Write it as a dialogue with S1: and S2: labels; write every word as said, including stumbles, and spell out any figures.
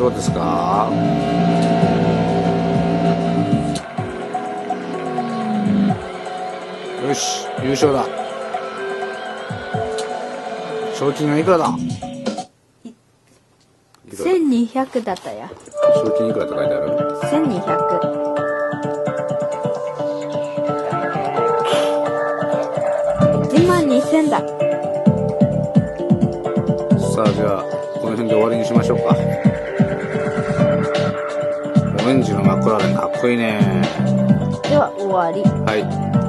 S1: どうですか？よし、優勝だ。賞金はいくらだ？
S2: せんにひゃくだったや。
S1: 賞金いくらって書いてある？
S2: せんにひゃく。いちまんにせんだ。
S1: さあ、じゃあこの辺で終わりにしましょうか。オレンジのマクラーレンかっこいいね。
S2: では終わり。
S1: はい。